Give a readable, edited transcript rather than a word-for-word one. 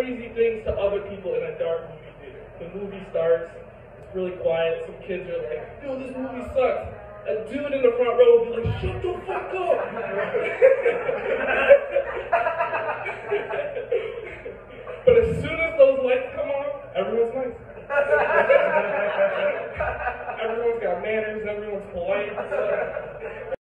crazy things to other people in a dark movie theater. The movie starts, it's really quiet, some kids are like, yo, this movie sucks. A dude in the front row will be like, shut the fuck up! But as soon as those lights come on, everyone's nice. Everyone's got manners, everyone's polite.